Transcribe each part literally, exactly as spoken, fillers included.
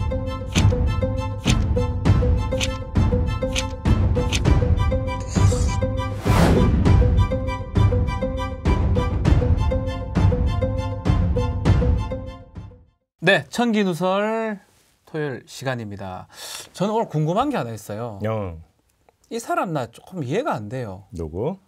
네, 천기누설 토요일 시간입니다. 저는 오늘 궁금한 게 하나 있어요. 어. 이 사람 나 조금 이해가 안 돼요. 누구?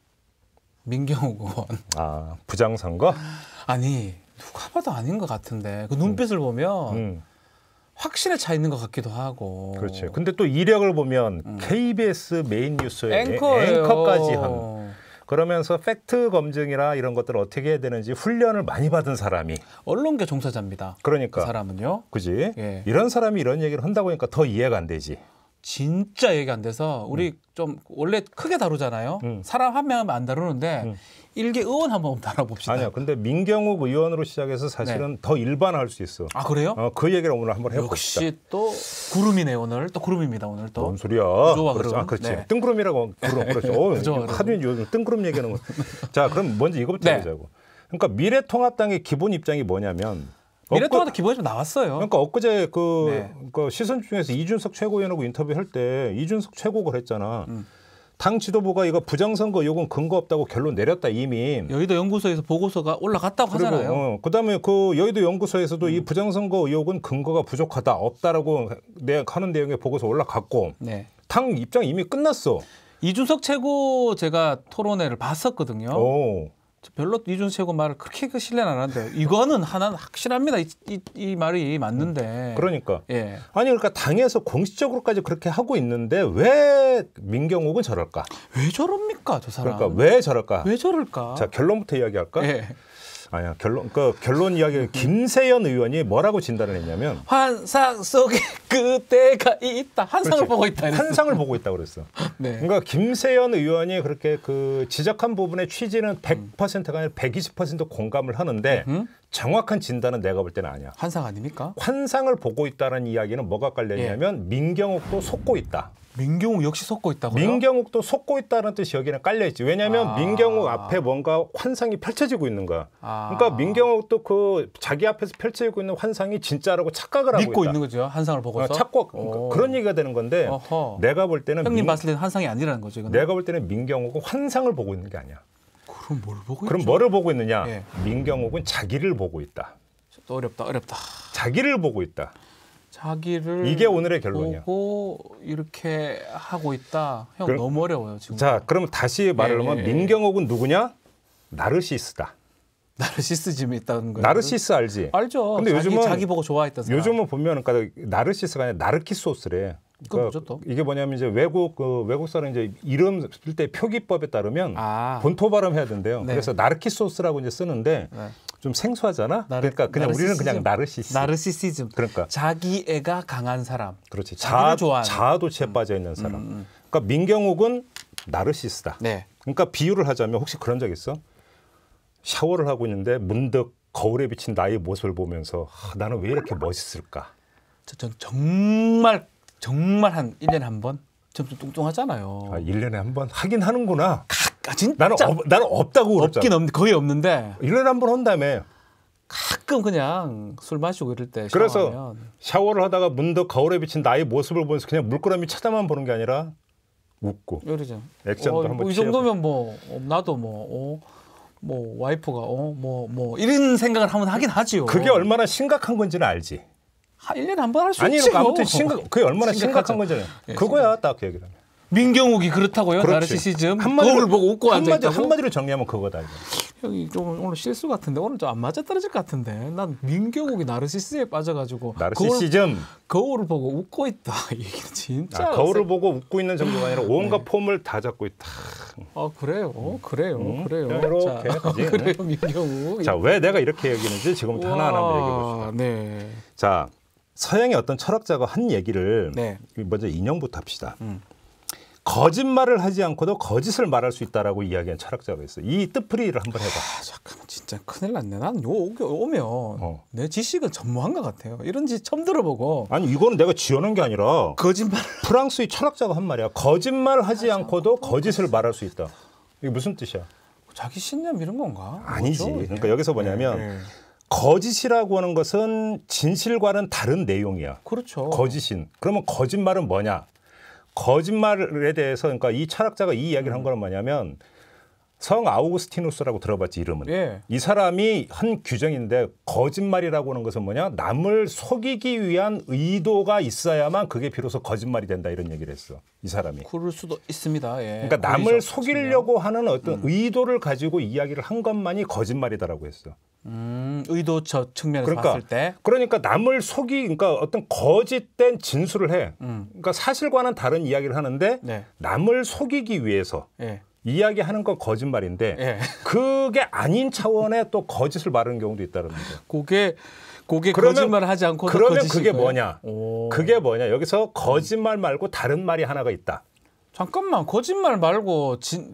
민경욱 의원. 아, 부장선거? 아니, 누가 봐도 아닌 것 같은데 그 눈빛을 음. 보면 음. 확신에 차 있는 것 같기도 하고. 그렇죠. 근데 또 이력을 보면 음. 케이비에스 메인 뉴스의 앵커예요. 앵커까지 한. 그러면서 팩트 검증이나 이런 것들을 어떻게 해야 되는지 훈련을 많이 받은 사람이 언론계 종사자입니다. 그러니까 그 사람은요. 그지? 예. 이런 사람이 이런 얘기를 한다고 하니까 더 이해가 안 되지. 진짜 얘기 안 돼서 우리 음. 좀 원래 크게 다루잖아요. 음. 사람 한 명 안 다루는데 음. 일개 의원 한번 다뤄봅시다. 아니야. 근데 민경욱 의원으로 시작해서 사실은 네. 더 일반화할 수 있어. 아 그래요? 어, 그 얘기를 오늘 한번 해봅시다. 역시 또 구름이네 오늘. 또 구름입니다 오늘 또. 뭔 소리야? 그렇지. 아, 그렇지. 네. 뜬구름이라고 구름. 그렇죠. 어, 하도 요즘 뜬구름 얘기하는 거. 자, 그럼 먼저 이거부터 네. 해보자고. 그러니까 미래통합당의 기본 입장이 뭐냐면. 미래통합당 기본이 좀 나왔어요. 그러니까 엊그제 그, 네. 그 시선 중에서 이준석 최고위원하고 인터뷰할 때 이준석 최고가 했잖아. 음. 당 지도부가 이거 부정선거 의혹은 근거 없다고 결론 내렸다 이미. 여의도 연구소에서 보고서가 올라갔다고 그리고, 하잖아요. 어, 그다음에 그 여의도 연구소에서도 음. 이 부정선거 의혹은 근거가 부족하다 없다라고 하는 내용의 보고서 올라갔고 네. 당 입장 이미 끝났어. 이준석 최고 제가 토론회를 봤었거든요. 오. 별로 이준석 최고 말을 그렇게 그 신뢰는 안 하는데 이거는 하나는 확실합니다. 이, 이, 이 말이 맞는데. 그러니까. 예. 아니 그러니까 당에서 공식적으로까지 그렇게 하고 있는데 왜 민경욱은 저럴까? 왜 저럽니까 저 사람? 그러니까 왜 저럴까? 왜 저럴까? 자 결론부터 이야기할까? 예. 아니야 결론 그 결론 이야기 김세연 의원이 뭐라고 진단을 했냐면 환상 속에 그때가 있다. 환상을 그렇지. 보고 있다. 이랬어. 환상을 보고 있다고 그랬어. 네. 그러니까 김세연 의원이 그렇게 그 지적한 부분의 취지는 백 퍼센트가 아니라 백이십 퍼센트 공감을 하는데 음? 정확한 진단은 내가 볼 때는 아니야. 환상 아닙니까? 환상을 보고 있다는 이야기는 뭐가 깔려있냐면 예. 민경욱도 속고 있다. 민경욱 역시 속고 있다고요? 민경욱도 속고 있다는 뜻이 여기는 깔려있지. 왜냐하면 아. 민경욱 앞에 뭔가 환상이 펼쳐지고 있는 거야. 아. 그러니까 민경욱도 그 자기 앞에서 펼쳐지고 있는 환상이 진짜라고 착각을 하고 있다. 믿고 있는 거죠. 환상을 보고서. 어, 착각. 그러니까 그런 얘기가 되는 건데 어허. 내가 볼 때는 형님 민... 봤을 때는 환상이 아니라는 거죠. 이거는? 내가 볼 때는 민경욱은 환상을 보고 있는 게 아니야. 그럼 뭘 보고 그럼 있죠? 뭐를 보고 있느냐? 예. 민경욱은 자기를 보고 있다. 또 어렵다. 어렵다. 자기를 보고 있다. 자기를 이게 오늘의 결론이야. 보고 이렇게 하고 있다. 형 그럼, 너무 어려워요 지금. 자, 그러면 다시 말을 하면 예, 예, 예. 민경욱은 누구냐? 나르시스다. 나르시스즘이 있다는 거예요. 나르시스 알지? 알죠. 근데 자기, 요즘은 자기 보고 좋아했던 사람. 요즘은 보면 그러니까 나르시스가 아니라 나르키소스래. 그거 뭐죠 또? 이게 뭐냐면 이제 외국 그 외국 사람 이제 이름 쓸 때 표기법에 따르면 아. 본토 발음해야 된대요. 네. 그래서 나르키소스라고 이제 쓰는데 네. 좀 생소하잖아. 나르, 그러니까 그냥 나르시시즘. 우리는 그냥 나르시스. 나르시시즘. 그러니까 자기 애가 강한 사람. 그렇지. 자아 자아도취에 음. 빠져 있는 사람. 음. 그러니까 민경욱은 나르시스다. 네. 그러니까 비유를 하자면 혹시 그런 적 있어? 샤워를 하고 있는데 문득 거울에 비친 나의 모습을 보면서 아, 나는 왜 이렇게 멋있을까? 전 정말 정말 한 일 년에 한 번? 좀 뚱뚱하잖아요. 아, 일 년에 한 번 하긴 하는구나. 아, 진짜? 나는, 없, 나는 없다고 그랬잖아. 없긴 없, 거의 없는데. 일 년에 한 번 한다며. 가끔 그냥 술 마시고 이럴 때 그래서 샤워하면. 샤워를 하다가 문득 거울에 비친 나의 모습을 보면서 그냥 물끄러미 쳐다만 보는 게 아니라 웃고. 이러죠. 액션도 어, 한번 뭐 이 정도면 뭐 나도 뭐... 어. 뭐 와이프가 어 뭐 뭐 이런 생각을 하면 하긴 하지요. 그게 얼마나 심각한 건지는 알지. 한 일 년에 한 번 할 수 아니, 있지. 아니 아무튼 심각 그게 얼마나 심각하죠. 심각한 건지는 예, 그거야 딱 그 얘기를. 민경욱이 그렇다고요? 나르시시즘. 거울 보고 웃고 앉아 있다고. 한마디로 정리하면 그거다. 이거. 형이 좀 오늘 실수 같은데 오늘 좀 안 맞아 떨어질 것 같은데 난 민경욱이 나르시스에 빠져가지고 나르시시즘 거울, 거울을 보고 웃고 있다. 이게 진짜. 아, 거울을 보고 웃고 있는 정도가 아니라 온갖 네. 폼을 다 잡고 있다. 아 그래요, 음. 그래요, 음. 그래요. 이렇게 자, 그래요, 민경욱. 자, 왜 내가 이렇게 얘기했는지 지금부터 하나하나 한번 얘기해 봅시다. 네. 자, 서양의 어떤 철학자가 한 얘기를 네. 먼저 인용부터 합시다. 음. 거짓말을 하지 않고도 거짓을 말할 수 있다라고 이야기한 철학자가 있어요. 이 뜻풀이를 한번 해봐. 아, 잠깐만 진짜 큰일 났네. 난 요 오면 어. 내 지식은 전무한 것 같아요. 이런 지 처음 들어보고. 아니 이거는 내가 지어낸 게 아니라 거짓말. 프랑스의 철학자가 한 말이야. 거짓말하지 않고도 거짓을 말할 수 있다. 이게 무슨 뜻이야? 자기 신념 이런 건가? 아니지. 뭐죠? 그러니까 여기서 뭐냐면 네, 네. 거짓이라고 하는 것은 진실과는 다른 내용이야. 그렇죠. 거짓인. 그러면 거짓말은 뭐냐? 거짓말에 대해서 그러니까 이 철학자가 이 이야기를 한 건 뭐냐면 성 아우구스티누스라고 들어봤지 이름은. 예. 이 사람이 한 규정인데 거짓말이라고 하는 것은 뭐냐? 남을 속이기 위한 의도가 있어야만 그게 비로소 거짓말이 된다 이런 얘기를 했어. 이 사람이. 그럴 수도 있습니다. 예. 그러니까 남을 속이려고 하는 어떤 음. 의도를 가지고 이야기를 한 것만이 거짓말이다라고 했어. 음, 의도 저 측면에서 그러니까, 봤을 때. 그러니까 남을 속이 그러니까 어떤 거짓된 진술을 해. 음. 그러니까 사실과는 다른 이야기를 하는데 네. 남을 속이기 위해서. 예. 이야기하는 건 거짓말인데 예. 그게 아닌 차원의 또 거짓을 말하는 경우도 있다는 거죠. 그게 그게 거짓말을 하지 않고 그러면 그게 뭐냐? 오. 그게 뭐냐? 여기서 거짓말 말고 다른 말이 하나가 있다. 잠깐만 거짓말 말고 진,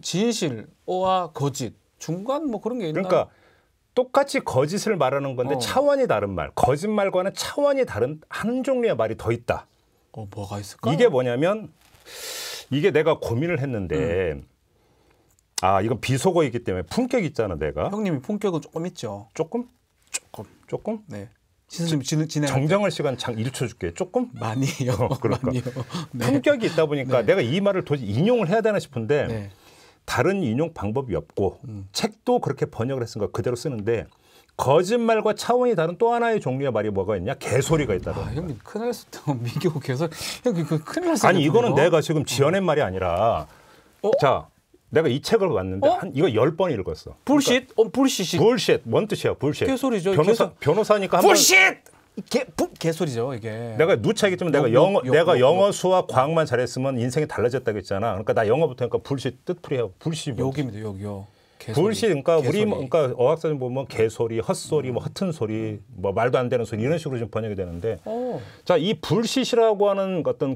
진실과 거짓 중간 뭐 그런 게 있나? 그러니까 똑같이 거짓을 말하는 건데 어. 차원이 다른 말. 거짓말과는 차원이 다른 한 종류의 말이 더 있다. 어 뭐가 있을까? 이게 뭐냐면 이게 내가 고민을 했는데. 음. 아, 이건 비속어이기 때문에 품격 있잖아, 내가. 형님이 품격은 조금 있죠. 조금? 조금. 조금? 네. 진행 진행. 정정할 시간 장 일 초 줄게. 조금? 많이요. 어, 그러니까. 많이요. 네. 품격이 있다 보니까 네. 내가 이 말을 도저히 인용을 해야 되나 싶은데 네. 다른 인용 방법이 없고 음. 책도 그렇게 번역을 했으니까 그대로 쓰는데 거짓말과 차원이 다른 또 하나의 종류의 말이 뭐가 있냐? 개소리가 있다는 아, 거야. 형님 큰일 났을 때 미교 개소리. 형 그 큰일 났을 때. 아니 이거는 내가 지금 지어낸 어. 말이 아니라 어? 자. 내가 이 책을 봤는데 어? 한 이거 열 번 읽었어. 불쉿? 그러니까, 어, 불쉿이. 불쉿. 뭔 뜻이야? 불쉿. 개소리죠. 변호사 개소... 변호사니까 한 불쉿. 개 부, 개소리죠, 이게. 내가 누차겠지만 내가 영어 요, 요, 내가 요, 영어 수학 과학만 잘했으면 인생이 달라졌다고 했잖아. 그러니까 나 영어부터 그러니까 불쉿 뜻풀이야. 불쉿. 욕입니다. 욕이요. 불쉿 그러니까 개소리. 우리 그러니까 어학사전 보면 개소리, 헛소리, 음. 뭐 허튼 소리, 뭐 말도 안 되는 소리 이런 식으로 좀 번역이 되는데. 오. 자, 이 불쉿이라고 하는 어떤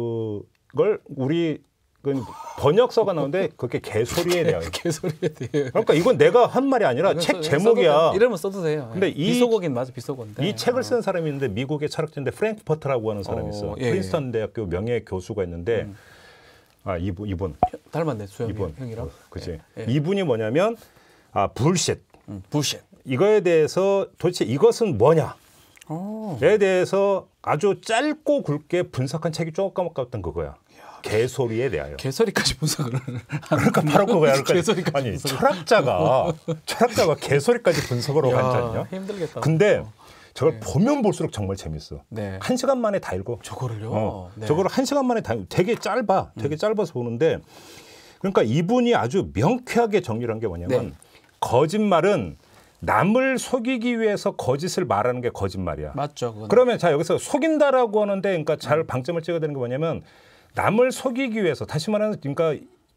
그걸 우리 그 번역서가 나오는데 그게 개소리에 대해요. 개소리에 대해. 그러니까 이건 내가 한 말이 아니라 책 제목이야. 이러면 써도 돼요. 근데 이 비속어긴 맞아, 비속어인데. 이 책을 쓴 사람이 있는데 미국의 철학자인데 프랭크 퍼트라고 하는 사람이 있어. 어, 예, 프린스턴 예. 대학교 명예 교수가 있는데 음. 아 이분 이분 닮았네 수영이 이분 형이랑. 어, 그치. 예, 예. 이분이 뭐냐면 아 불쉿. 음, 불쉿. 이거에 대해서 도대체 이것은 뭐냐? 오. 에 대해서 아주 짧고 굵게 분석한 책이 조금까먹었던 그거야. 개소리에 대하여. 개소리까지 분석을. 그러니까 바로 그거야. 그러니까 개소리까지 아니 분석을. 철학자가 철학자가 개소리까지 분석으로 간잖냐. 힘들겠다. 근데 저걸 네. 보면 볼수록 정말 재밌어. 네. 한 시간 만에 다 읽어. 저거를요? 어, 네. 저거를 한 시간 만에 다 읽어. 되게 짧아. 되게 음. 짧아서 보는데 그러니까 이분이 아주 명쾌하게 정리를 한 게 뭐냐면 네. 거짓말은 남을 속이기 위해서 거짓을 말하는 게 거짓말이야. 맞죠. 그건. 그러면 자 여기서 속인다라고 하는데 그러니까 잘 방점을 찍어야 되는 게 뭐냐면 남을 속이기 위해서 다시 말하면 그러니까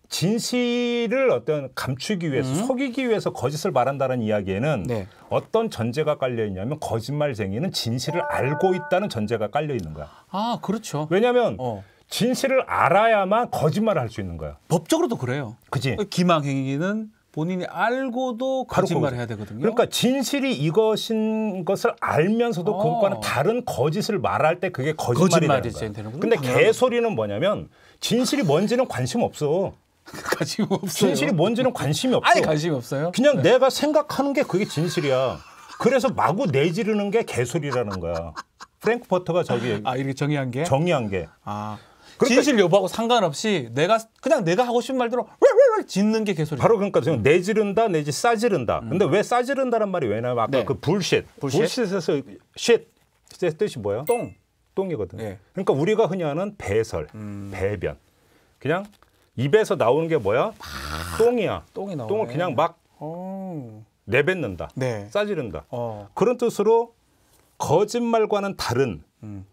진실을 어떤 감추기 위해서 음. 속이기 위해서 거짓을 말한다는 이야기에는 네. 어떤 전제가 깔려 있냐면 거짓말쟁이는 진실을 알고 있다는 전제가 깔려 있는 거야. 아 그렇죠. 왜냐하면 어. 진실을 알아야만 거짓말을 할 수 있는 거야. 법적으로도 그래요. 그치? 기망행위는 본인이 알고도 거짓말을 해야 되거든요. 그러니까 진실이 이것인 것을 알면서도 어. 그것과는 다른 거짓을 말할 때 그게 거짓말이 되는 거야. 근데 개소리는 뭐냐면 진실이 뭔지는 관심 없어. 관심 없어요. 진실이 뭔지는 관심이 없어. 아니 관심이 없어요. 그냥 네. 내가 생각하는 게 그게 진실이야. 그래서 마구 내지르는 게 개소리라는 거야. 프랭크 퍼터가 저기 아 이렇게 정의한 게 정의한 게. 아. 그러니까 진실 여부하고 상관없이 내가 그냥 내가 하고 싶은 말대로 짓는 게 개소리. 바로 그러니까 지금 내지른다 내지 싸지른다. 음. 근데 왜 싸지른다는 말이 왜냐면 아까 네. 그 불쉿. 불쉿에서 쉿의 뜻이 뭐야? 똥. 똥이거든. 네. 그러니까 우리가 흔히 하는 배설, 음. 배변. 그냥 입에서 나오는 게 뭐야? 아. 똥이야. 똥이 나오네. 똥을 그냥 막 오. 내뱉는다. 네. 싸지른다. 어. 그런 뜻으로 거짓말과는 다른 음.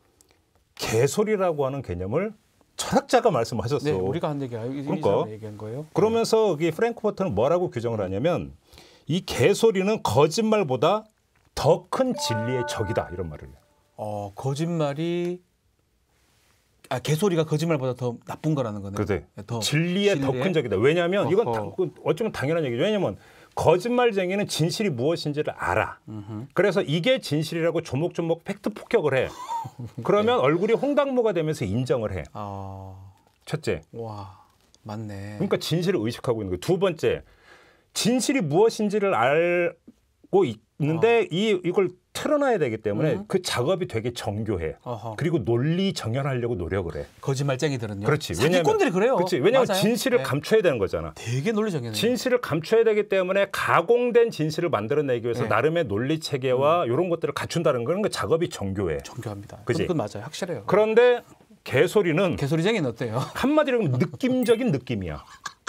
개소리라고 하는 개념을 철학자가 말씀하셨어. 네, 우리가 한 얘기야. 그러니까 얘기한 거예요. 그러면서 여기 프랭크 퍼터는 뭐라고 규정을 하냐면 이 개소리는 거짓말보다 더 큰 진리의 적이다 이런 말을 해요. 어, 거짓말이 아 개소리가 거짓말보다 더 나쁜 거라는 거네. 그래. 더 진리의 더 큰 적이다. 왜냐하면 어허. 이건 다, 어쩌면 당연한 얘기죠. 왜냐하면 거짓말쟁이는 진실이 무엇인지를 알아. 음흠. 그래서 이게 진실이라고 조목조목 팩트 폭격을 해. 그러면 네. 얼굴이 홍당무가 되면서 인정을 해. 아... 첫째. 와, 맞네. 그러니까 진실을 의식하고 있는 거예요. 두 번째, 진실이 무엇인지를 알고 있, 있는데 어. 이 이걸 틀어놔야 되기 때문에 음. 그 작업이 되게 정교해. 어허. 그리고 논리 정연하려고 노력을 해. 거짓말쟁이들은요. 그렇지. 사기꾼들이 그래요. 그렇지. 왜냐하면 맞아요. 진실을 네. 감춰야 되는 거잖아. 되게 논리 정연해. 진실을 감춰야 되기 때문에 가공된 진실을 만들어내기 위해서 네. 나름의 논리 체계와 음. 이런 것들을 갖춘다는 건 그 작업이 정교해. 정교합니다. 그지? 그건 맞아요. 확실해요. 그런데 개소리는 개소리쟁이는 어때요? 한마디로 하면 느낌적인 느낌이야.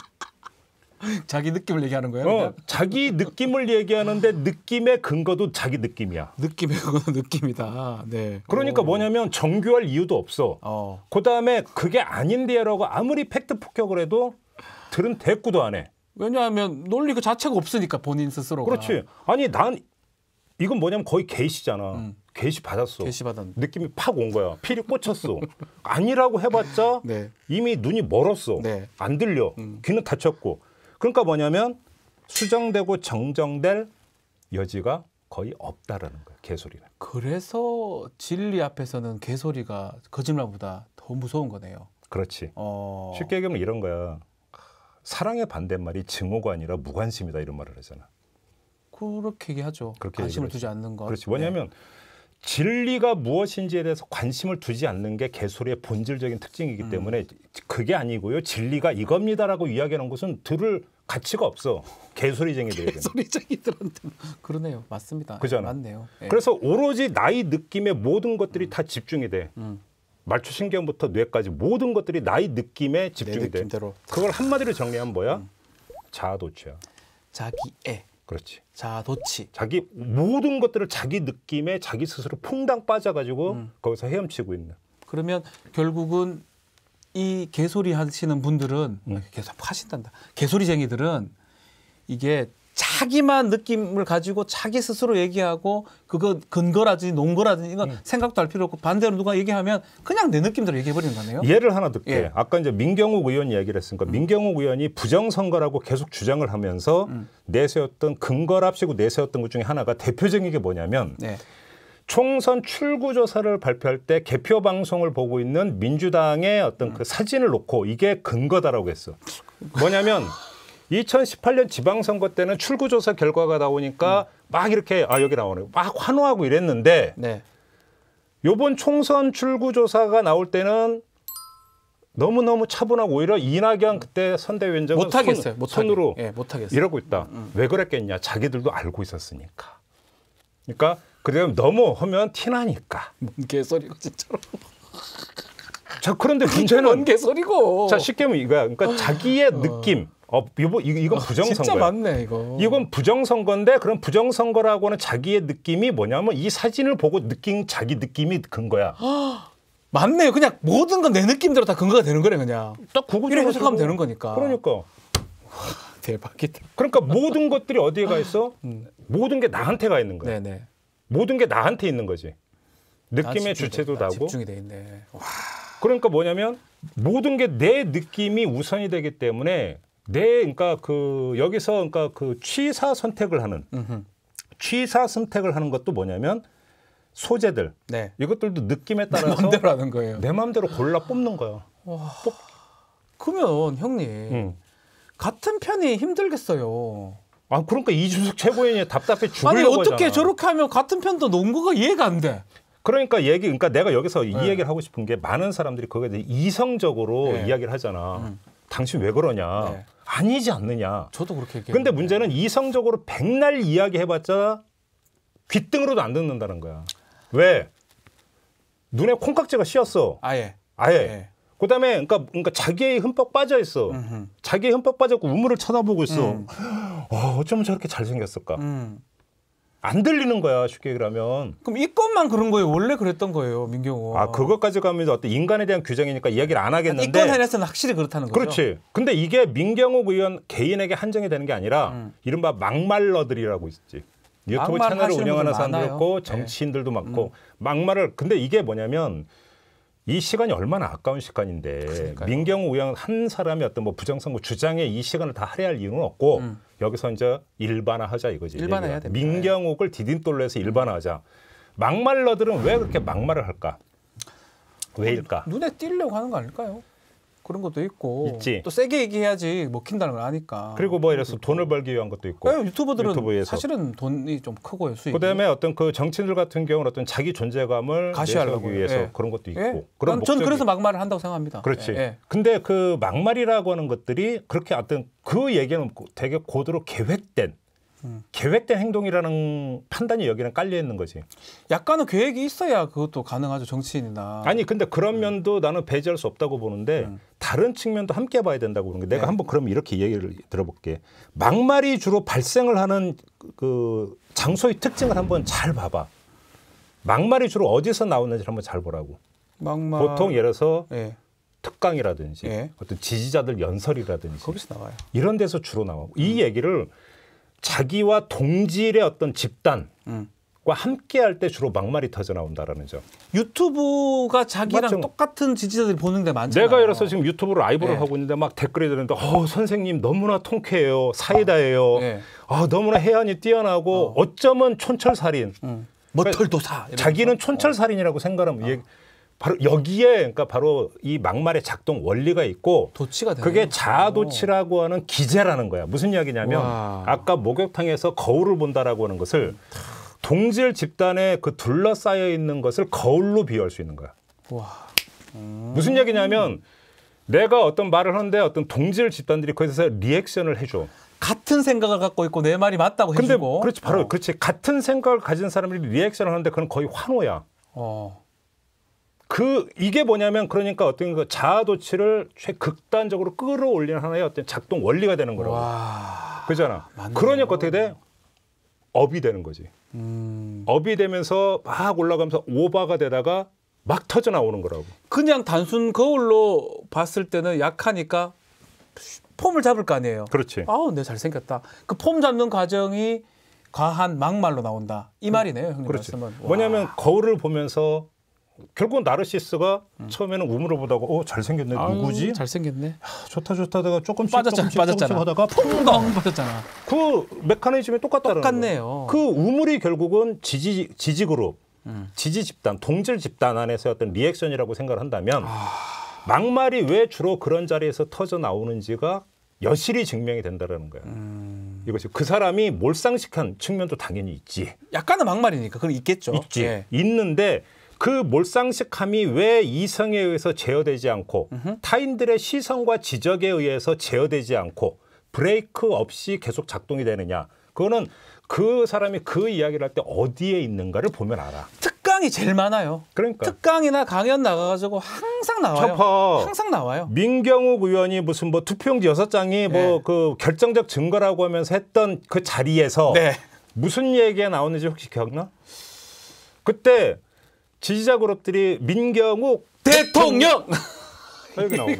자기 느낌을 얘기하는 거예요? 어, 자기 느낌을 얘기하는데 느낌의 근거도 자기 느낌이야. 느낌의 근거는 느낌이다. 네. 그러니까 오. 뭐냐면 정교할 이유도 없어. 어. 그다음에 그게 아닌데라고 아무리 팩트 폭격을 해도 들은 대꾸도 안 해. 왜냐하면 논리 그 자체가 없으니까 본인 스스로가. 그렇지. 아니 난 이건 뭐냐면 거의 게시잖아. 음. 게시 받았어. 게시 받았. 느낌이 팍 온 거야. 필이 꽂혔어. 아니라고 해봤자 네. 이미 눈이 멀었어. 네. 안 들려. 음. 귀는 닫혔고. 그러니까 뭐냐면 수정되고 정정될 여지가 거의 없다라는 거야. 개소리는. 그래서 진리 앞에서는 개소리가 거짓말보다 더 무서운 거네요. 그렇지. 어... 쉽게 얘기하면 이런 거야. 사랑의 반대말이 증오가 아니라 무관심이다 이런 말을 하잖아. 그렇게 얘기하죠. 그렇게 관심을 두지 않는 것. 그렇지. 뭐냐면 네. 진리가 무엇인지에 대해서 관심을 두지 않는 게 개소리의 본질적인 특징이기 음. 때문에 그게 아니고요. 진리가 이겁니다라고 이야기하는 것은 들을 가치가 없어. 개소리쟁이들에게. 개소리쟁이들한테 그러네요. 맞습니다. 그잖아. 맞네요. 네. 그래서 오로지 나의 느낌에 모든 것들이 음. 다 집중이 돼. 음. 말초신경부터 뇌까지 모든 것들이 나의 느낌에 집중이 돼. 그걸 한마디로 정리하면 뭐야? 음. 자아도취야. 자기애. 그렇지. 자아도취. 자기 모든 것들을 자기 느낌에 자기 스스로 퐁당 빠져가지고 음. 거기서 헤엄치고 있는. 그러면 결국은 이 개소리 하시는 분들은 음. 계속 하신단다. 개소리쟁이들은 이게 자기만 느낌을 가지고 자기 스스로 얘기하고 그거 근거라든지 논거라든지 이건 음. 생각도 할 필요 없고 반대로 누가 얘기하면 그냥 내 느낌대로 얘기해버리는 거네요. 예를 하나 들게. 예. 아까 이제 민경욱 의원 얘기를 했으니까 음. 민경욱 의원이 부정선거라고 계속 주장을 하면서 음. 내세웠던 근거랍시고 내세웠던 것 중에 하나가 대표적인 게 뭐냐면 네. 총선 출구조사를 발표할 때 개표 방송을 보고 있는 민주당의 어떤 음. 그 사진을 놓고 이게 근거다라고 했어. 뭐냐면 이천십팔 년 지방선거 때는 출구조사 결과가 나오니까 음. 막 이렇게 아 여기 나오네 막 환호하고 이랬는데 네. 이번 총선 출구조사가 나올 때는 너무너무 차분하고 오히려 이낙연 그때 선대위원장은 못하겠어요. 손, 못하게. 손으로 예, 못하겠어요. 이러고 있다. 음, 음. 왜 그랬겠냐. 자기들도 알고 있었으니까. 그러니까 그다음 너무 하면 티나니까. 뭔 개소리고 진짜로. 자 그런데 문제는 뭔 개소리고. 자 쉽게 하면 이거야. 그러니까 자기의 어. 느낌. 어, 이거 이건 부정선거야. 진짜 맞네 이거. 이건 부정선거인데 그럼 부정선거라고 하는 자기의 느낌이 뭐냐면 이 사진을 보고 느낀 자기 느낌이 근거야. 맞네요. 그냥 모든 건 내 느낌대로 다 근거가 되는 거네 그냥. 딱 그거 이렇게 해석하면 되는 거니까. 그러니까. 와, 대박이다. 그러니까 모든 것들이 어디에 가 있어? 음. 모든 게 나한테 가 있는 거야. 네네. 모든 게 나한테 있는 거지. 느낌의 주체도 나고. 집중이 돼 있네. 와. 그러니까 뭐냐면 모든 게 내 느낌이 우선이 되기 때문에 내 그러니까 그 여기서 그러니까 그 취사 선택을 하는 음흠. 취사 선택을 하는 것도 뭐냐면 소재들 네. 이것들도 느낌에 따라서 내 마음대로 하는 거예요. 내 마음대로 골라 뽑는 거야. 와. 뽑... 그러면 형님 음. 같은 편이 힘들겠어요. 아 그러니까 이준석 최고위원이 답답해 죽으려고 아니 어떻게 하잖아. 저렇게 하면 같은 편도 논거가 이해가 안 돼. 그러니까 얘기 그러니까 내가 여기서 네. 이 얘기를 하고 싶은 게 많은 사람들이 거기에 대해 이성적으로 네. 이야기를 하잖아. 음. 당신 왜 그러냐. 네. 아니지 않느냐. 저도 그렇게 얘기해요. 근데 문제는 이성적으로 백날 이야기해봤자 귓등으로도 안 듣는다는 거야. 왜? 눈에 콩깍지가 씌었어. 아예. 아예. 예. 그다음에 그러니까, 그러니까 자기의 흠뻑 빠져 있어. 음흠. 자기의 흠뻑 빠졌고 우물을 쳐다보고 있어. 음. 어, 어쩌면 저렇게 잘생겼을까. 음. 안 들리는 거야 쉽게 얘기하면. 그럼 이 건만 그런 거예요. 원래 그랬던 거예요, 민경호. 아 그것까지 가면 어떤 인간에 대한 규정이니까 이야기를 안 하겠는데. 이 건 해내서는 확실히 그렇다는 거죠. 그렇지. 근데 이게 민경욱 의원 개인에게 한정이 되는 게 아니라 음. 이른바 막말러들이라고 있지. 유튜브 채널을 운영하는 사람도 있고 정치인들도 네. 많고 음. 막말을. 근데 이게 뭐냐면 이 시간이 얼마나 아까운 시간인데 그러니까요. 민경욱 의원 한 사람이 어떤 뭐 부정선거 주장에 이 시간을 다 할애할 이유는 없고 음. 여기서 이제 일반화하자 이거지. 일반화해야 됩니다. 민경욱을 디딤돌로 해서 일반화하자. 막말러들은 왜 그렇게 막말을 할까? 왜일까? 눈에 띄려고 하는 거 아닐까요? 그런 것도 있고 있지. 또 세게 얘기해야지 먹힌다는 걸 아니까. 그리고 뭐 이래서 돈을 벌기 위한 것도 있고. 네, 유튜버들은 유튜브에서. 사실은 돈이 좀 크고요. 수익이. 그다음에 어떤 그 정치인들 같은 경우는 어떤 자기 존재감을 가시하려고 내세우기 위해서 예. 그런 것도 있고. 예? 그런 전 목적이. 그래서 막말을 한다고 생각합니다. 그렇지. 예, 예. 근데 그 막말이라고 하는 것들이 그렇게 어떤 그 얘기는 되게 고도로 계획된 음. 계획된 행동이라는 판단이 여기는 깔려 있는 거지. 약간은 계획이 있어야 그것도 가능하죠. 정치인이나. 아니 근데 그런 면도 나는 배제할 수 없다고 보는데 음. 다른 측면도 함께 봐야 된다고 보는 게 내가 네. 한번 그럼 이렇게 얘기를 들어볼게. 막말이 주로 발생을 하는 그 장소의 특징을 한번 잘 봐봐. 막말이 주로 어디서 나오는지 한번 잘 보라고. 막말. 보통 예를 들어서 예. 특강이라든지 예. 어떤 지지자들 연설이라든지 거기서 나와요. 이런 데서 주로 나오고 이 얘기를 자기와 동질의 어떤 집단과 음. 함께 할 때 주로 막말이 터져 나온다라는 점. 유튜브가 자기랑 맞죠. 똑같은 지지자들이 보는 데 많잖아요. 내가 예를 들어서 지금 유튜브로 라이브를 네. 하고 있는데 막 댓글이 들었는데 어, 선생님 너무나 통쾌해요. 사이다예요. 네. 아, 너무나 해안이 뛰어나고 어. 어쩌면 촌철살인. 음. 머털도사. 자기는 촌철살인이라고 생각하면 이게 바로 여기에 그러니까 바로 이 막말의 작동 원리가 있고 도치가 되는 그게 거죠. 자아도취라고 하는 기제라는 거야. 무슨 이야기냐면 와. 아까 목욕탕에서 거울을 본다라고 하는 것을 동질 집단에 그 둘러싸여 있는 것을 거울로 비유할 수 있는 거야. 와. 음. 무슨 얘기냐면 내가 어떤 말을 하는데 어떤 동질 집단들이 거기서 리액션을 해줘. 같은 생각을 갖고 있고 내 말이 맞다고 근데 해주고. 그렇지 바로 어. 그렇지 같은 생각을 가진 사람들이 리액션을 하는데 그건 거의 환호야. 어. 그 이게 뭐냐면 그러니까 어떤 그 자아도취를 최극단적으로 끌어올리는 하나의 어떤 작동 원리가 되는 거라고. 와. 그잖아. 맞네요. 그러니까 어떻게 돼? 업이 되는 거지. 음. 업이 되면서 막 올라가면서 오버가 되다가 막 터져 나오는 거라고. 그냥 단순 거울로 봤을 때는 약하니까 폼을 잡을 거 아니에요. 그렇지. 아우, 내 잘생겼다. 그 폼 잡는 과정이 과한 막말로 나온다. 이 말이네요, 형님 그렇지. 말씀은. 뭐냐면 와. 거울을 보면서 결국은 나르시스가 음. 처음에는 우물을 보다가 어 잘생겼네 아유, 누구지? 잘생겼네. 아, 좋다 좋다 하다가 조금씩 빠졌잖아, 조금씩, 빠졌잖아. 조금씩 하다가 퐁덩 빠졌잖아. 그 메커니즘이 똑같다는 똑같네요. 그 우물이 결국은 지지 지지 그룹, 음. 지지 집단, 동질 집단 안에서 어떤 리액션이라고 생각을 한다면 아... 막말이 왜 주로 그런 자리에서 터져 나오는지가 여실히 증명이 된다라는 거야. 음... 이것이 그 사람이 몰상식한 측면도 당연히 있지. 약간은 막말이니까 그건 있겠죠. 있지. 예. 있는데 그 몰상식함이 왜 이성에 의해서 제어되지 않고 음흠. 타인들의 시선과 지적에 의해서 제어되지 않고 브레이크 없이 계속 작동이 되느냐. 그거는 그 사람이 그 이야기를 할 때 어디에 있는가를 보면 알아. 특강이 제일 많아요. 그러니까. 특강이나 강연 나가가지고 항상 나와요. 첩하. 항상 나와요. 민경욱 의원이 무슨 뭐 투표용지 여섯 장이 네. 뭐 그 결정적 증거라고 하면서 했던 그 자리에서 네. 무슨 얘기가 나오는지 혹시 기억나? 그때 지지자 그룹들이 민경욱 대통령! 이렇게 나오는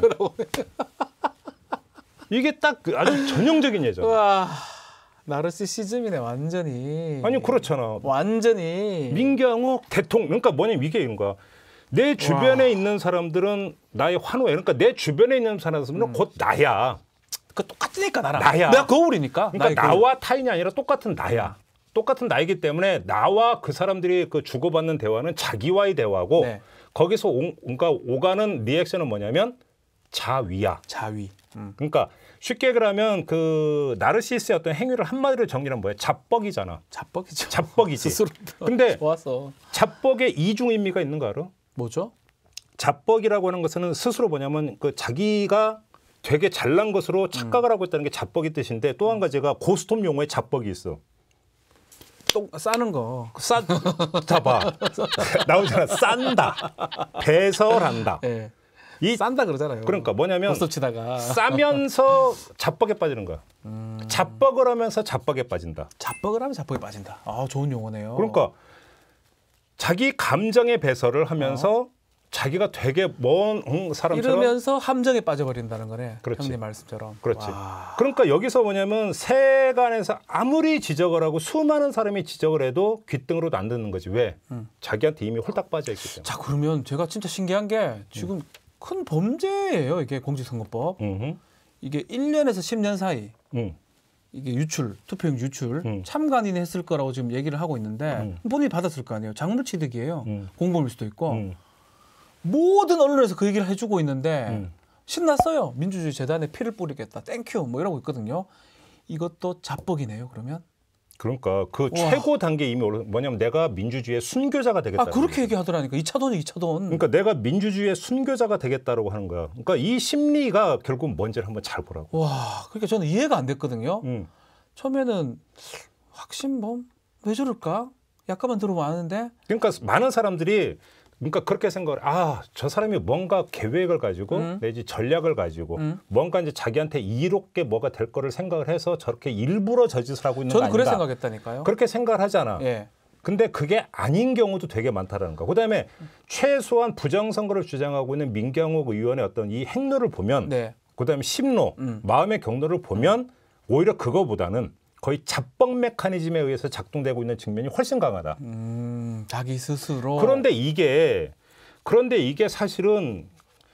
이게 딱 아주 전형적인 예죠. 와, 나르시시즘이네 완전히. 아니 그렇잖아. 완전히. 민경욱 대통령. 그러니까 뭐냐면 이게 이런 거야. 내 주변에 와. 있는 사람들은 나의 환호야. 그러니까 내 주변에 있는 사람들은 음. 곧 나야. 그 똑같으니까 나랑. 나야. 내가 거울이니까. 그러니까 나의 나와 타인이 아니라 똑같은 나야. 똑같은 나이기 때문에 나와 그 사람들이 그 주고받는 대화는 자기와의 대화고 네. 거기서 오, 그러니까 오가는 리액션은 뭐냐면 자위야. 자위. 음. 그러니까 쉽게 얘기하면 그 나르시스의 어떤 행위를 한마디로 정리하면 뭐야? 자뻑이잖아. 자뻑이죠. 자뻑이지. 스스로. 근데 좋았어. 자뻑에 이중 의미가 있는 거 알아? 뭐죠? 자뻑이라고 하는 것은 스스로 뭐냐면 그 자기가 되게 잘난 것으로 착각을 음. 하고 있다는 게 자뻑이 뜻인데 또 한 가지가 고스톱 용어에 자뻑이 있어. 똥 싸는 거. 싸, 잡아. 나오잖아. 싼다. 배설한다. 예. 이 싼다 그러잖아요. 그러니까 뭐냐면 버스 치다가 싸면서 자뻑에 빠지는 거야. 음. 자뻑을 하면서 자뻑에 빠진다. 자뻑을 하면 자뻑에 빠진다. 아, 좋은 용어네요. 그러니까 자기 감정의 배설을 하면서 어. 자기가 되게 먼 응, 사람처럼 이러면서 함정에 빠져버린다는 거네. 그렇지. 형님 말씀처럼. 그렇지. 와. 그러니까 여기서 뭐냐면 세간에서 아무리 지적을 하고 수많은 사람이 지적을 해도 귓등으로도 안 듣는 거지. 왜? 음. 자기한테 이미 홀딱 빠져있기 때문에. 자, 그러면 제가 진짜 신기한 게 지금 음. 큰 범죄예요. 이게 공직선거법. 음흠. 이게 일 년에서 십 년 사이 음. 이게 유출, 투표용 유출, 음. 참관인이 했을 거라고 지금 얘기를 하고 있는데 음. 본인이 받았을 거 아니에요. 작물취득이에요. 음. 공범일 수도 있고. 음. 모든 언론에서 그 얘기를 해주고 있는데 음. 신났어요. 민주주의 재단에 피를 뿌리겠다. 땡큐 뭐 이러고 있거든요. 이것도 자뻑이네요. 그러면. 그러니까 그 우와. 최고 단계 이미 올라 뭐냐면 내가 민주주의의 순교자가 되겠다. 아 그렇게 얘기하더라니까. 이 차 돈이 이 차 돈. 그러니까 내가 민주주의의 순교자가 되겠다라고 하는 거야. 그러니까 이 심리가 결국 뭔지를 한번 잘 보라고. 와, 그러니까 저는 이해가 안 됐거든요. 음. 처음에는 확신범 왜 저럴까? 약간만 들어보면 아는데. 그러니까 많은 사람들이 그러니까 그렇게 생각을 아, 저 사람이 뭔가 계획을 가지고 음. 내지 전략을 가지고 음. 뭔가 이제 자기한테 이롭게 뭐가 될 거를 생각을 해서 저렇게 일부러 저짓을 하고 있는 거 저는 아닌가. 그래 생각했다니까요. 그렇게 생각을 하잖아. 예. 근데 그게 아닌 경우도 되게 많다라는 거. 그다음에 최소한 부정선거를 주장하고 있는 민경욱 의원의 어떤 이 행로를 보면 네. 그다음에 심로, 음. 마음의 경로를 보면 오히려 그거보다는 거의 자뻑 메커니즘에 의해서 작동되고 있는 측면이 훨씬 강하다. 음, 자기 스스로. 그런데 이게 그런데 이게 사실은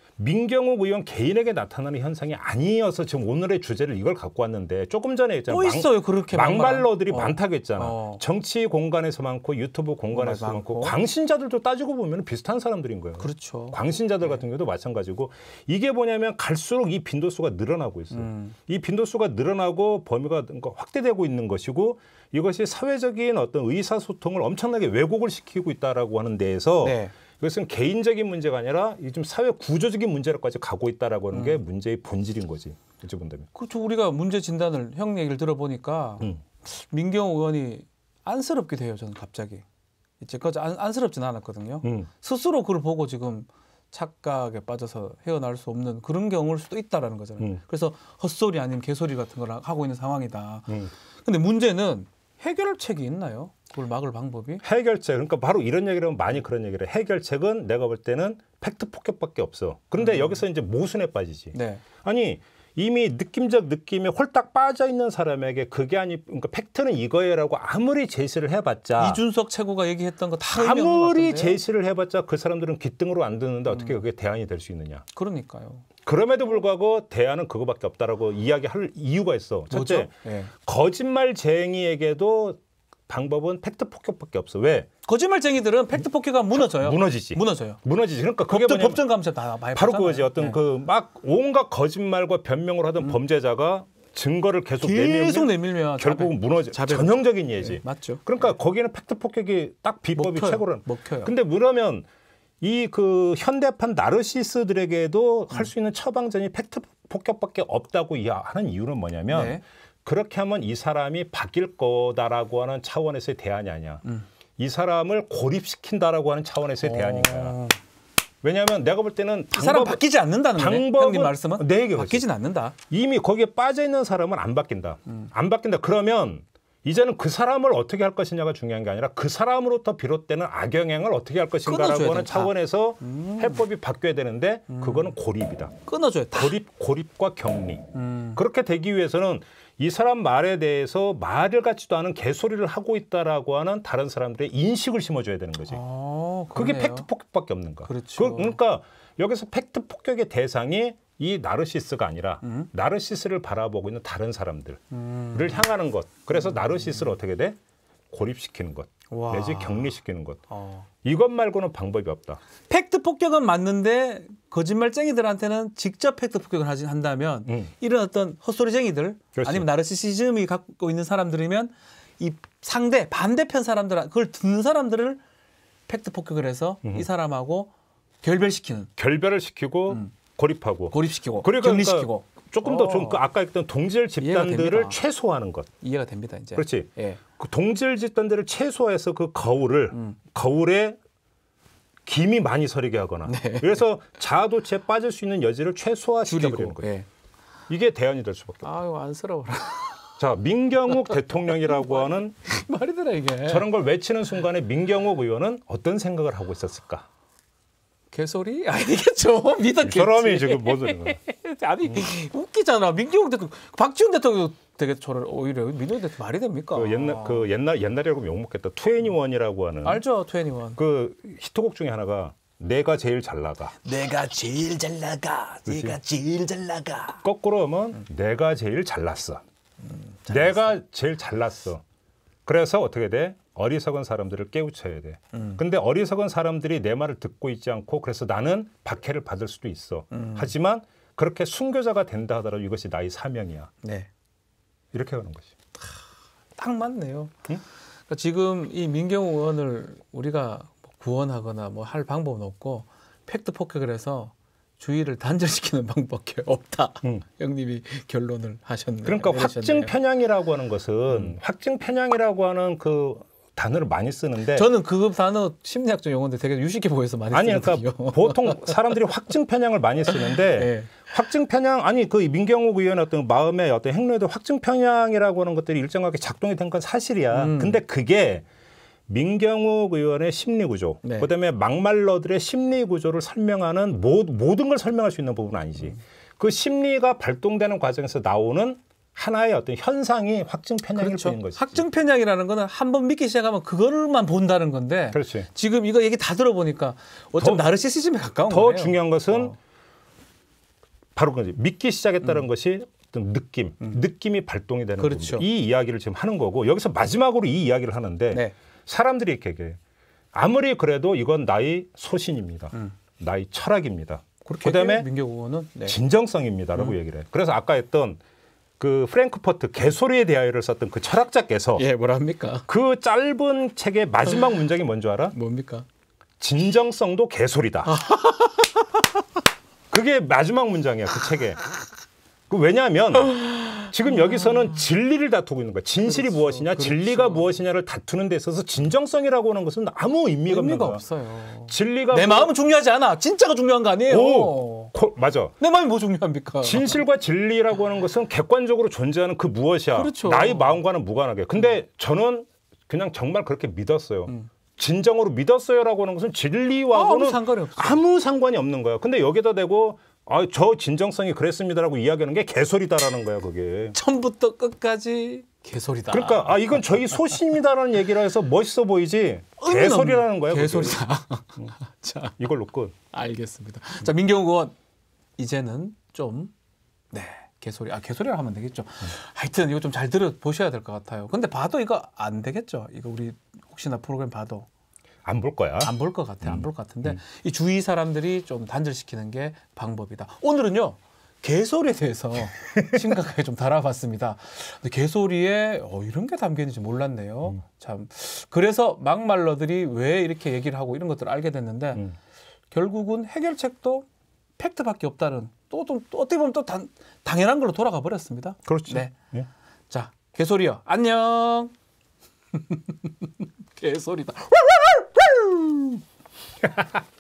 민경욱 의원 개인에게 나타나는 현상이 아니어서 지금 오늘의 주제를 이걸 갖고 왔는데 조금 전에 했잖아. 또 있어요 그렇게 막말러들이 어. 많다고 했잖아. 어. 정치 공간에서 많고 유튜브 공간에서 많고. 많고 광신자들도 따지고 보면 비슷한 사람들인 거예요. 그렇죠. 광신자들 같은 경우도 마찬가지고 이게 뭐냐면 갈수록 이 빈도수가 늘어나고 있어요. 음. 이 빈도수가 늘어나고 범위가 확대되고 있는 것이고 이것이 사회적인 어떤 의사소통을 엄청나게 왜곡을 시키고 있다라고 하는 데에서 네. 이것은 개인적인 문제가 아니라 요즘 사회 구조적인 문제로까지 가고 있다라고 하는 게 음. 문제의 본질인 거지. 어찌 본다면. 그렇죠. 우리가 문제 진단을 형 얘기를 들어보니까 음. 민경욱 의원이 안쓰럽기도 해요. 저는 갑자기. 이제까지 안, 안쓰럽진 않았거든요. 음. 스스로 그걸 보고 지금 착각에 빠져서 헤어날 수 없는 그런 경우일 수도 있다라는 거잖아요. 음. 그래서 헛소리 아니면 개소리 같은 걸 하고 있는 상황이다. 음. 근데 문제는 해결책이 있나요? 그걸 막을 방법이? 해결책. 그러니까 바로 이런 얘기를 하면 많이 그런 얘기를 해. 해결책은 내가 볼 때는 팩트 폭격밖에 없어. 그런데 음. 여기서 이제 모순에 빠지지. 네. 아니 이미 느낌적 느낌에 홀딱 빠져 있는 사람에게 그게 아니 그러니까 팩트는 이거예요라고 아무리 제시를 해봤자 이준석 최고가 얘기했던 거 다 아무리 제시를 해봤자 그 사람들은 귀등으로 안 듣는데 어떻게 그게 대안이 될 수 있느냐. 그러니까요. 그럼에도 불구하고 대안은 그거밖에 없다라고 이야기할 이유가 있어. 첫째, 네. 거짓말쟁이에게도 방법은 팩트 폭격밖에 없어. 왜? 거짓말쟁이들은 팩트 폭격가 무너져요. 무너지지. 무너져요. 무너지지. 그러니까 그게 법정, 뭐냐면 법정 감사 다 많이 바로 봤잖아요. 그거지. 어떤 네. 그 막 온갖 거짓말과 변명을 하던 음. 범죄자가 증거를 계속, 계속 내밀면 내밀면 결국은 무너져. 자백. 전형적인 예지. 네, 맞죠. 그러니까 거기는 팩트 폭격이 딱 비법이 먹혀요. 최고로. 먹혀요. 근데 그러면 이 그 현대판 나르시스들에게도 음. 할 수 있는 처방전이 팩트 폭격밖에 없다고 하는 이유는 뭐냐면 네. 그렇게 하면 이 사람이 바뀔 거다라고 하는 차원에서의 대안이 아니야. 음. 이 사람을 고립시킨다라고 하는 차원에서의 대안인 거야. 어... 왜냐하면 내가 볼 때는 이 사람 방법- 바뀌지 않는다는 거네. 방법은- 형님 말씀은? 내 얘기가 바뀌진 않는다. 이미 거기에 빠져 있는 사람은 안 바뀐다. 음. 안 바뀐다. 그러면 이제는 그 사람을 어떻게 할 것이냐가 중요한 게 아니라 그 사람으로부터 비롯되는 악영향을 어떻게 할 것인가라고 끊어줘야 하는 된다. 차원에서 음. 해법이 바뀌어야 되는데 그거는 고립이다. 끊어줘야 돼. 고립, 고립과 격리. 음. 그렇게 되기 위해서는 이 사람 말에 대해서 말을 같지도 않은 개소리를 하고 있다라고 하는 다른 사람들의 인식을 심어줘야 되는 거지. 아, 그게 그러네요. 팩트 폭격밖에 없는 거야. 그렇죠. 그, 그러니까 여기서 팩트 폭격의 대상이 이 나르시스가 아니라 음. 나르시스를 바라보고 있는 다른 사람들을 음. 향하는 것. 그래서 나르시스를 어떻게 돼? 고립시키는 것. 와. 내지 격리시키는 것. 어. 이것 말고는 방법이 없다. 팩트 폭격은 맞는데 거짓말쟁이들한테는 직접 팩트 폭격을 하지 한다면 음. 이런 어떤 헛소리쟁이들 그렇지. 아니면 나르시시즘이 갖고 있는 사람들이면 이 상대 반대편 사람들 그걸 듣는 사람들을 팩트 폭격을 해서 음. 이 사람하고 결별시키는 결별을 시키고 음. 고립하고 고립시키고 그러니까 격리시키고 조금 더 어. 좀 그 아까 했던 동질 이해가 집단들을 됩니다. 최소화하는 것. 이해가 됩니다 이제. 그렇지. 예. 그 동질 집단들을 최소화해서 그 거울을 음. 거울에 김이 많이 서리게 하거나 네. 그래서 자아도취에 빠질 수 있는 여지를 최소화시켜버리는 줄이고. 거예요. 예. 이게 대안이 될 수밖에 없어요. 아유 안쓰러워라. 자, 민경욱 대통령이라고 하는 말이더라 이게. 저런 걸 외치는 순간에 민경욱 의원은 어떤 생각을 하고 있었을까? 개소리 아니겠죠. 믿었겠지. 사람이 지금 뭐 소리야? 아니 웃기잖아. 민경욱 대통령, 박지원 대통령 되게 저를 오히려 민경욱 대통령 말이 됩니까? 그 옛날 그 옛날 옛날이라고 욕먹겠다. 투애니원이라고 하는 알죠, 투애니원. 그 히트곡 중에 하나가 내가 제일 잘 나가. 내가 제일 잘 나가. 그렇지. 내가 제일 잘 나가. 거꾸로 하면 내가 제일 잘났어. 내가 제일 잘났어. 그래서 어떻게 돼? 어리석은 사람들을 깨우쳐야 돼. 음. 근데 어리석은 사람들이 내 말을 듣고 있지 않고 그래서 나는 박해를 받을 수도 있어. 음. 하지만 그렇게 순교자가 된다 하더라도 이것이 나의 사명이야. 네. 이렇게 하는 거지. 딱 맞네요. 응? 그러니까 지금 이 민경욱 의원을 우리가 구원하거나 뭐 할 방법은 없고 팩트 폭격을 해서 주의를 단절시키는 방법밖에 없다. 응. 형님이 결론을 하셨네요. 그러니까 내리셨네요. 확증 편향이라고 하는 것은 음. 확증 편향이라고 하는 그 단어를 많이 쓰는데 저는 그 단어 심리학적 용어인데 되게 유식해 보여서 많이 아니 쓰거든요. 그러니까 보통 사람들이 확증 편향을 많이 쓰는데 네. 확증 편향 아니 그 민경욱 의원의 어떤 마음의 어떤 행로에도 확증 편향이라고 하는 것들이 일정하게 작동이 된 건 사실이야. 음. 근데 그게 민경욱 의원의 심리 구조, 네. 그다음에 막말러들의 심리 구조를 설명하는 모, 모든 걸 설명할 수 있는 부분은 아니지. 음. 그 심리가 발동되는 과정에서 나오는 하나의 어떤 현상이 확증 편향일 그렇죠. 뿐인 거지. 확증 편향이라는 거는 한 번 믿기 시작하면 그걸만 본다는 건데 그렇지. 지금 이거 얘기 다 들어보니까 어쩜 더- 나르시시즘에 가까운 더 거예요. 중요한 것은 어. 바로 그거지. 믿기 시작했다는 음. 것이 어떤 느낌, 음. 느낌이 발동이 되는 그렇죠. 부분. 이 이야기를 지금 하는 거고 여기서 마지막으로 이 이야기를 하는데 네. 사람들이 이렇게 얘기해. 아무리 그래도 이건 나의 소신입니다. 음. 나의 철학입니다. 그렇게 그다음에 민경욱 의원은 네. 진정성입니다라고 음. 얘기를 해. 그래서 아까 했던 그 프랭크퍼트 개소리에 대하여를 썼던 그 철학자께서 예, 뭐라 합니까? 그 짧은 책의 마지막 문장이 뭔지 알아? 뭡니까? 진정성도 개소리다. 그게 마지막 문장이야 그 책에. 그 왜냐하면 지금 여기서는 진리를 다투고 있는 거야. 진실이 그렇죠. 무엇이냐, 그렇죠. 진리가 무엇이냐를 다투는 데 있어서 진정성이라고 하는 것은 아무 의미가 없는 의미가 거야. 없어요. 진리가 내 뭐- 마음은 중요하지 않아. 진짜가 중요한 거 아니에요. 오, 코- 맞아. 내 마음이 뭐 중요합니까? 진실과 진리라고 하는 것은 객관적으로 존재하는 그 무엇이야. 그렇죠. 나의 마음과는 무관하게. 근데 저는 그냥 정말 그렇게 믿었어요. 음. 진정으로 믿었어요라고 하는 것은 아, 진리와고는 아무 상관이 없어. 아무 상관이 없는 거야. 근데 여기다 대고 아, 저 진정성이 그랬습니다라고 이야기하는 게 개소리다라는 거야, 그게. 처음부터 끝까지 개소리다. 그러니까 아, 이건 저희 소신입니다라는 얘기라 해서 멋있어 보이지 의미는 개소리라는 거야. 그게. 개소리다. 자, 이걸로 끝. 알겠습니다. 자, 민경욱 의원 이제는 좀 네. 개소리. 아, 개소리라 하면 되겠죠. 하여튼 이거 좀 잘 들어 보셔야 될 것 같아요. 근데 봐도 이거 안 되겠죠. 이거 우리 혹시나 프로그램 봐도 안 볼 거야. 안 볼 것 같아. 안 볼 것 같은데 음. 이 주위 사람들이 좀 단절시키는 게 방법이다. 오늘은요. 개소리에 대해서 심각하게 좀 다뤄봤습니다. 근데 개소리에 어, 이런 게 담겨 있는지 몰랐네요. 음. 참. 그래서 막말러들이 왜 이렇게 얘기를 하고 이런 것들을 알게 됐는데 음. 결국은 해결책도 팩트밖에 없다는 또, 또, 또 어떻게 보면 또 단, 당연한 걸로 돌아가 버렸습니다. 그렇지. 네. 예. 자, 개소리요. 안녕. 개소리다.